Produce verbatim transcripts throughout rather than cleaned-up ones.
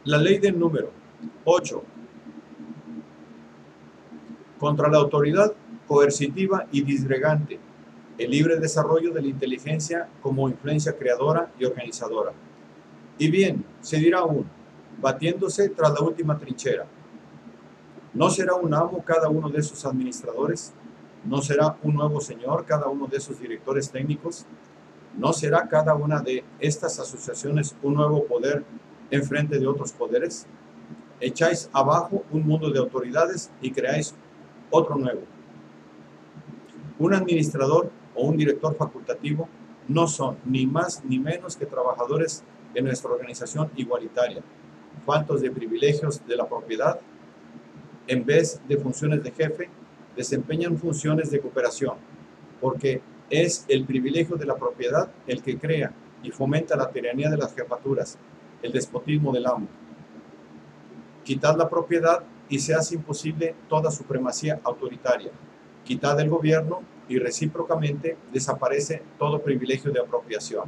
La ley del número. ocho. Contra la autoridad coercitiva y disgregante, el libre desarrollo de la inteligencia como influencia creadora y organizadora. Y bien, se dirá aún, batiéndose tras la última trinchera, ¿no será un amo cada uno de sus administradores? ¿No será un nuevo señor cada uno de sus directores técnicos? ¿No será cada una de estas asociaciones un nuevo poder en frente de otros poderes? Echáis abajo un mundo de autoridades y creáis otro nuevo. Un administrador o un director facultativo no son ni más ni menos que trabajadores de nuestra organización igualitaria, faltos de privilegios de la propiedad. En vez de funciones de jefe, desempeñan funciones de cooperación, porque es el privilegio de la propiedad el que crea y fomenta la tiranía de las jefaturas, el despotismo del amo. Quitad la propiedad y se hace imposible toda supremacía autoritaria. Quitad el gobierno y recíprocamente desaparece todo privilegio de apropiación.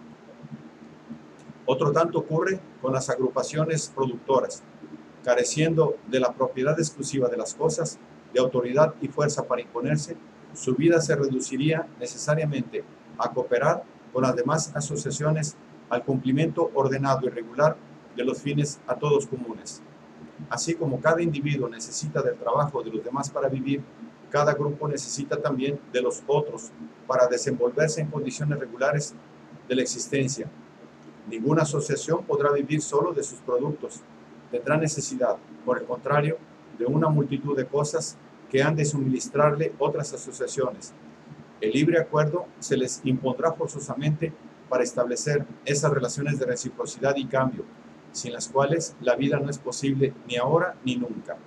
Otro tanto ocurre con las agrupaciones productoras. Careciendo de la propiedad exclusiva de las cosas, de autoridad y fuerza para imponerse, su vida se reduciría necesariamente a cooperar con las demás asociaciones al cumplimiento ordenado y regular de los fines a todos comunes. Así como cada individuo necesita del trabajo de los demás para vivir, cada grupo necesita también de los otros para desenvolverse en condiciones regulares de la existencia. Ninguna asociación podrá vivir solo de sus productos. Tendrá necesidad, por el contrario, de una multitud de cosas que han de suministrarle otras asociaciones. El libre acuerdo se les impondrá forzosamente para establecer esas relaciones de reciprocidad y cambio, sin las cuales la vida no es posible ni ahora ni nunca.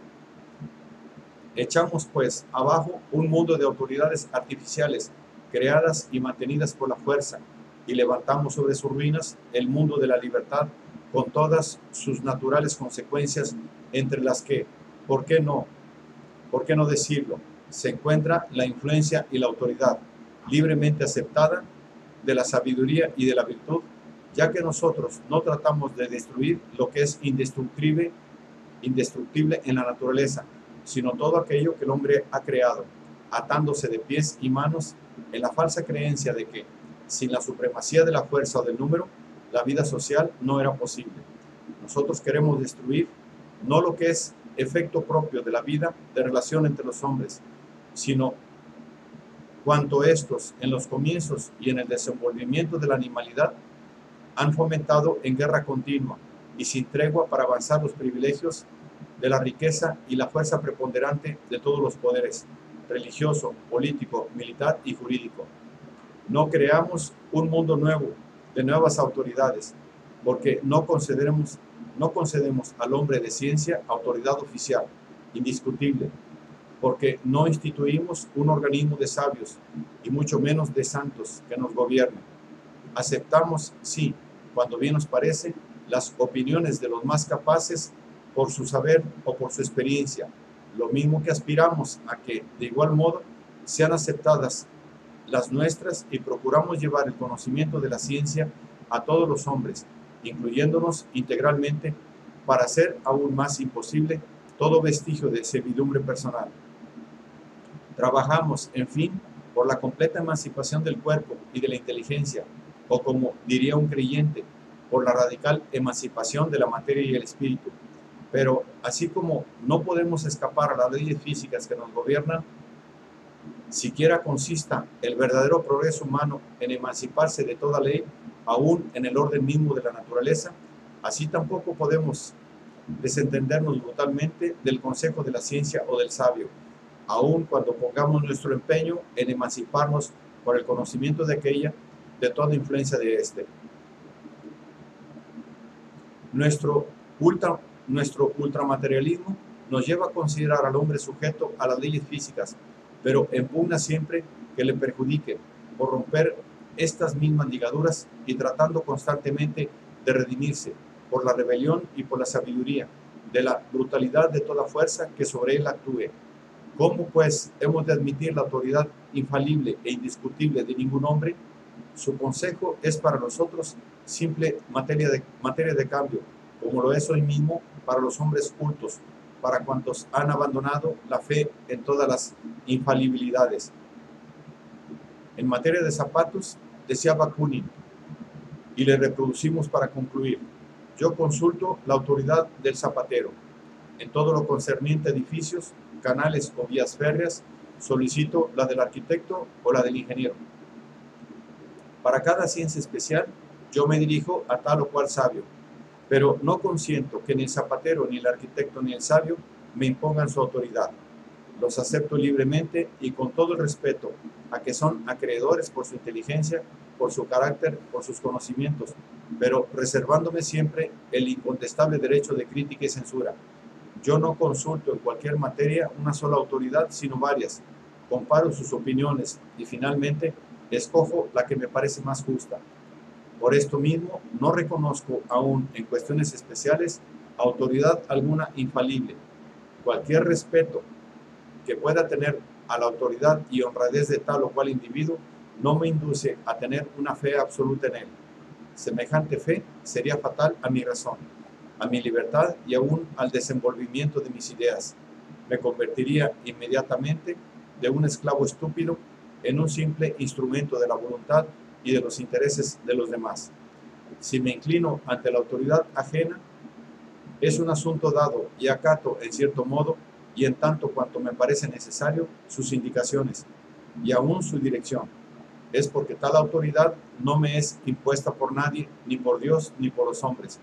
Echamos, pues, abajo un mundo de autoridades artificiales, creadas y mantenidas por la fuerza, y levantamos sobre sus ruinas el mundo de la libertad, con todas sus naturales consecuencias, entre las que, ¿por qué no? ¿Por qué no decirlo? Se encuentra la influencia y la autoridad, libremente aceptada, de la sabiduría y de la virtud, ya que nosotros no tratamos de destruir lo que es indestructible, indestructible en la naturaleza, sino todo aquello que el hombre ha creado, atándose de pies y manos en la falsa creencia de que, sin la supremacía de la fuerza o del número, la vida social no era posible. Nosotros queremos destruir no lo que es efecto propio de la vida de relación entre los hombres, sino cuanto estos en los comienzos y en el desenvolvimiento de la animalidad han fomentado en guerra continua y sin tregua para avanzar los privilegios de la riqueza y la fuerza preponderante de todos los poderes, religioso, político, militar y jurídico. No creamos un mundo nuevo de nuevas autoridades, porque no concederemos, no concedemos al hombre de ciencia autoridad oficial, indiscutible, porque no instituimos un organismo de sabios y mucho menos de santos que nos gobiernen. Aceptamos, sí, cuando bien nos parece, las opiniones de los más capaces por su saber o por su experiencia, lo mismo que aspiramos a que, de igual modo, sean aceptadas las nuestras y procuramos llevar el conocimiento de la ciencia a todos los hombres, incluyéndonos integralmente para hacer aún más imposible todo vestigio de servidumbre personal. Trabajamos, en fin, por la completa emancipación del cuerpo y de la inteligencia, o como diría un creyente, por la radical emancipación de la materia y el espíritu. Pero así como no podemos escapar a las leyes físicas que nos gobiernan, siquiera consista el verdadero progreso humano en emanciparse de toda ley, aún en el orden mismo de la naturaleza, así tampoco podemos desentendernos brutalmente del consejo de la ciencia o del sabio, aun cuando pongamos nuestro empeño en emanciparnos por el conocimiento de aquella, de toda influencia de éste. Nuestro, ultra, nuestro ultramaterialismo nos lleva a considerar al hombre sujeto a las leyes físicas, pero impugna siempre que le perjudique por romper estas mismas ligaduras y tratando constantemente de redimirse por la rebelión y por la sabiduría de la brutalidad de toda fuerza que sobre él actúe. ¿Cómo, pues, hemos de admitir la autoridad infalible e indiscutible de ningún hombre? Su consejo es para nosotros simple materia de, materia de cambio, como lo es hoy mismo para los hombres cultos, para cuantos han abandonado la fe en todas las infalibilidades. En materia de zapatos, decía Bakunin, y le reproducimos para concluir: yo consulto la autoridad del zapatero. En todo lo concerniente a edificios, canales o vías férreas, solicito la del arquitecto o la del ingeniero. Para cada ciencia especial, yo me dirijo a tal o cual sabio, pero no consiento que ni el zapatero, ni el arquitecto, ni el sabio me impongan su autoridad. Los acepto libremente y con todo el respeto a que son acreedores por su inteligencia, por su carácter, por sus conocimientos, pero reservándome siempre el incontestable derecho de crítica y censura. Yo no consulto en cualquier materia una sola autoridad, sino varias. Comparo sus opiniones y finalmente escojo la que me parece más justa. Por esto mismo, no reconozco aún en cuestiones especiales autoridad alguna infalible. Cualquier respeto que pueda tener a la autoridad y honradez de tal o cual individuo no me induce a tener una fe absoluta en él. Semejante fe sería fatal a mi razón, a mi libertad y aún al desenvolvimiento de mis ideas. Me convertiría inmediatamente de un esclavo estúpido en un simple instrumento de la voluntad y de los intereses de los demás. Si me inclino ante la autoridad ajena, es un asunto dado y acato en cierto modo y en tanto cuanto me parece necesario sus indicaciones y aún su dirección. Es porque tal autoridad no me es impuesta por nadie, ni por Dios, ni por los hombres.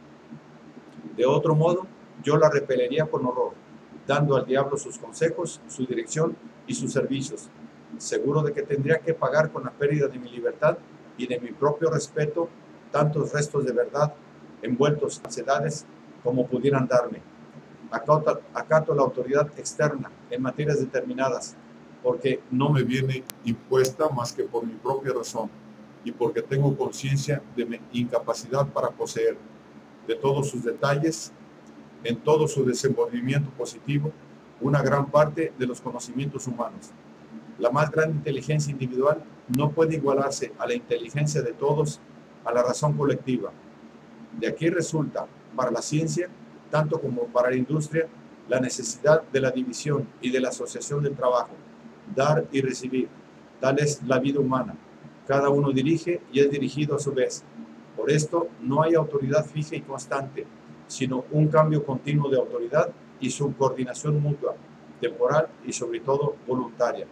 De otro modo, yo la repelería con horror, dando al diablo sus consejos, su dirección y sus servicios, seguro de que tendría que pagar con la pérdida de mi libertad y de mi propio respeto tantos restos de verdad envueltos en falsedades como pudieran darme. Acato, acato la autoridad externa en materias determinadas, porque no me viene impuesta más que por mi propia razón y porque tengo conciencia de mi incapacidad para poseer de todos sus detalles, en todo su desenvolvimiento positivo, una gran parte de los conocimientos humanos. La más grande inteligencia individual no puede igualarse a la inteligencia de todos, a la razón colectiva. De aquí resulta, para la ciencia, tanto como para la industria, la necesidad de la división y de la asociación del trabajo, dar y recibir. Tal es la vida humana. Cada uno dirige y es dirigido a su vez. Por esto, no hay autoridad fija y constante, sino un cambio continuo de autoridad y su coordinación mutua, temporal y sobre todo voluntaria.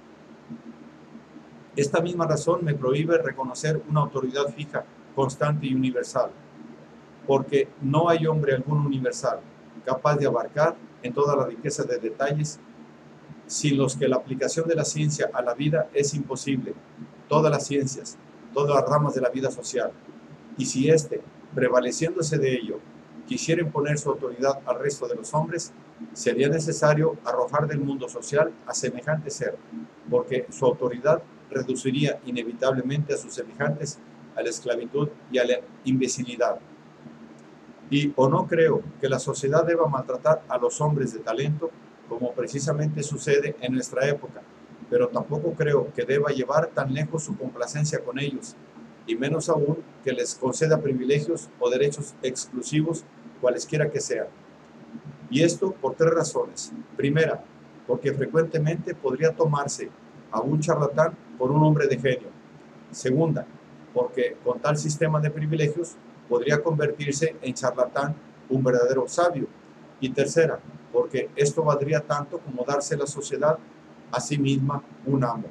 Esta misma razón me prohíbe reconocer una autoridad fija, constante y universal, porque no hay hombre alguno universal capaz de abarcar en toda la riqueza de detalles sin los que la aplicación de la ciencia a la vida es imposible. Todas las ciencias, todas las ramas de la vida social, y si éste, prevaleciéndose de ello, quisiera imponer su autoridad al resto de los hombres, sería necesario arrojar del mundo social a semejante ser, porque su autoridad reduciría inevitablemente a sus semejantes a la esclavitud y a la imbecilidad. Y o no creo que la sociedad deba maltratar a los hombres de talento, como precisamente sucede en nuestra época, pero tampoco creo que deba llevar tan lejos su complacencia con ellos, y menos aún que les conceda privilegios o derechos exclusivos, cualesquiera que sean. Y esto por tres razones. Primera, porque frecuentemente podría tomarse a un charlatán por un hombre de genio. Segunda, porque con tal sistema de privilegios podría convertirse en charlatán un verdadero sabio. Y tercera, porque esto valdría tanto como darse la sociedad a sí misma un amo.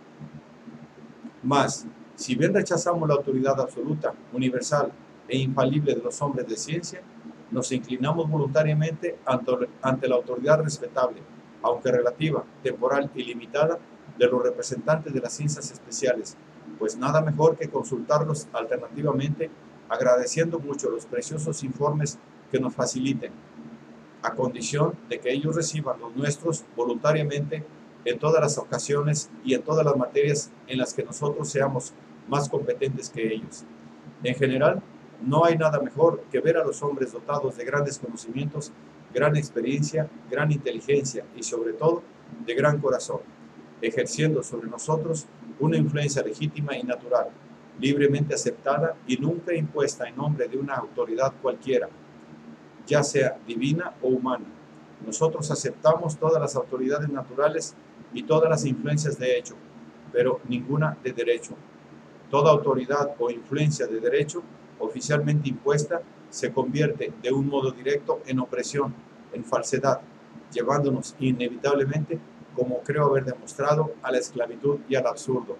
Mas, si bien rechazamos la autoridad absoluta, universal e infalible de los hombres de ciencia, nos inclinamos voluntariamente ante, ante la autoridad respetable, aunque relativa, temporal y limitada, de los representantes de las ciencias especiales, pues nada mejor que consultarlos alternativamente, agradeciendo mucho los preciosos informes que nos faciliten, a condición de que ellos reciban los nuestros voluntariamente en todas las ocasiones y en todas las materias en las que nosotros seamos más competentes que ellos. En general, no hay nada mejor que ver a los hombres dotados de grandes conocimientos, gran experiencia, gran inteligencia y sobre todo de gran corazón, ejerciendo sobre nosotros una influencia legítima y natural, libremente aceptada y nunca impuesta en nombre de una autoridad cualquiera, ya sea divina o humana. Nosotros aceptamos todas las autoridades naturales y todas las influencias de hecho, pero ninguna de derecho. Toda autoridad o influencia de derecho oficialmente impuesta se convierte de un modo directo en opresión, en falsedad, llevándonos inevitablemente, como creo haber demostrado, a la esclavitud y al absurdo.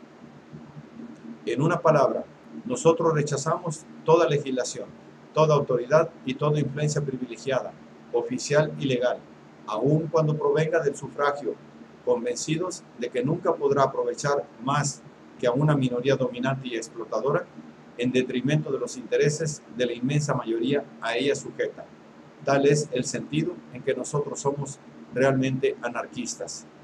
En una palabra, nosotros rechazamos toda legislación, toda autoridad y toda influencia privilegiada, oficial y legal, aun cuando provenga del sufragio, convencidos de que nunca podrá aprovechar más que a una minoría dominante y explotadora, en detrimento de los intereses de la inmensa mayoría a ella sujeta. Tal es el sentido en que nosotros somos realmente anarquistas.